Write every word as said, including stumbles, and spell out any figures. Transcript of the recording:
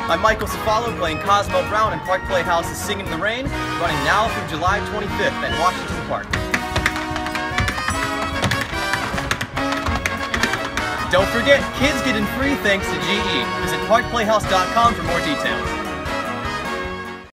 I'm Michael Cefalo playing Cosmo Brown in Park Playhouse's Singin' in the Rain, running now through July twenty-fifth at Washington Park. Don't forget, kids get in free thanks to G E. Visit park playhouse dot com for more details.